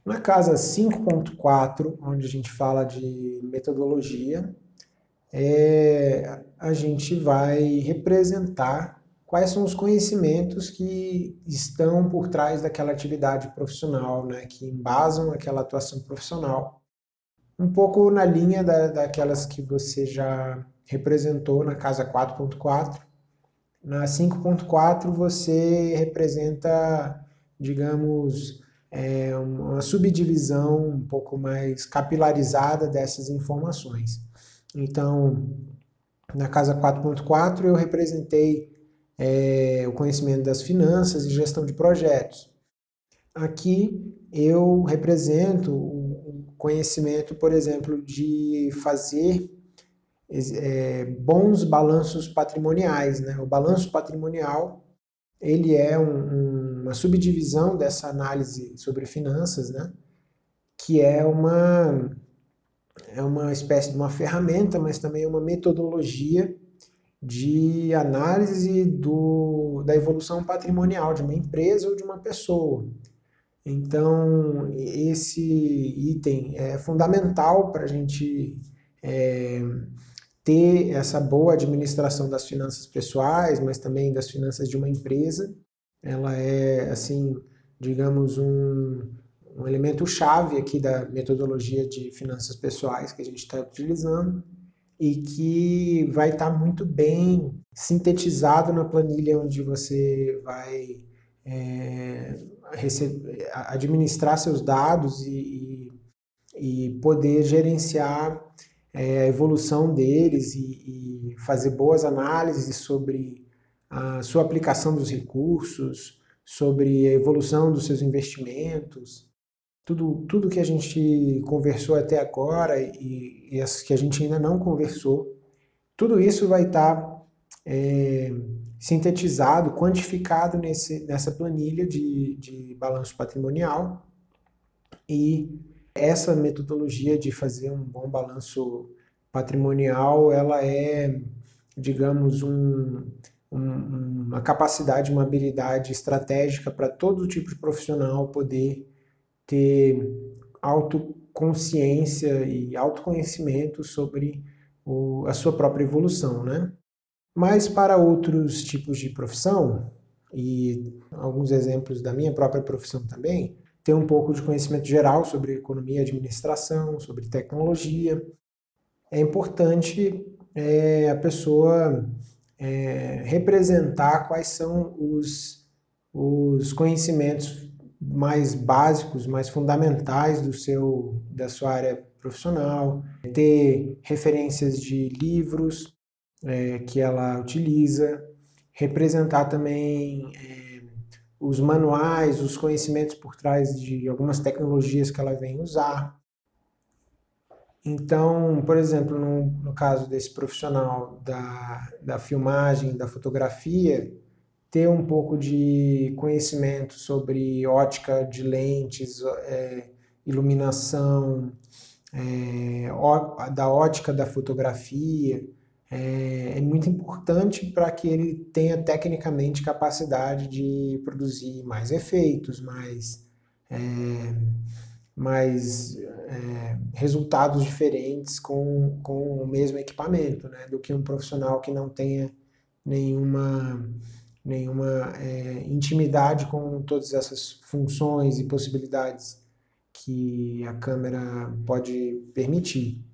Na casa 5.4, onde a gente fala de metodologia, a gente vai representar quais são os conhecimentos que estão por trás daquela atividade profissional, né, que embasam aquela atuação profissional. Um pouco na linha daquelas que você já representou na casa 4.4. Na 5.4 você representa, digamos, uma subdivisão um pouco mais capilarizada dessas informações. Então, na casa 4.4 eu representei o conhecimento das finanças e gestão de projetos. Aqui eu represento o conhecimento, por exemplo, de fazer bons balanços patrimoniais, né? O balanço patrimonial ele é uma subdivisão dessa análise sobre finanças, né? Que é uma espécie de uma ferramenta, mas também uma metodologia de análise da evolução patrimonial de uma empresa ou de uma pessoa. Então, esse item é fundamental para a gente é, ter essa boa administração das finanças pessoais, mas também das finanças de uma empresa. Ela é, assim, digamos, um elemento chave aqui da metodologia de finanças pessoais que a gente está utilizando e que vai estar muito bem sintetizado na planilha onde você vai administrar seus dados e poder gerenciar a evolução deles e fazer boas análises sobre a sua aplicação dos recursos, sobre a evolução dos seus investimentos. Tudo que a gente conversou até agora e as que a gente ainda não conversou, tudo isso vai estar sintetizado, quantificado nessa planilha de balanço patrimonial. E essa metodologia de fazer um bom balanço patrimonial, ela é, digamos, uma capacidade, uma habilidade estratégica para todo tipo de profissional poder ter autoconsciência e autoconhecimento sobre a sua própria evolução, né? Mas para outros tipos de profissão, e alguns exemplos da minha própria profissão também, ter um pouco de conhecimento geral sobre economia e administração, sobre tecnologia. É importante a pessoa representar quais são os conhecimentos mais básicos, mais fundamentais da sua área profissional, ter referências de livros que ela utiliza, representar também os manuais, os conhecimentos por trás de algumas tecnologias que ela vem usar. Então, por exemplo, no caso desse profissional da filmagem, da fotografia, ter um pouco de conhecimento sobre ótica de lentes, iluminação, da ótica da fotografia, é muito importante para que ele tenha tecnicamente capacidade de produzir mais efeitos, mais resultados diferentes com o mesmo equipamento, né, do que um profissional que não tenha nenhuma intimidade com todas essas funções e possibilidades que a câmera pode permitir.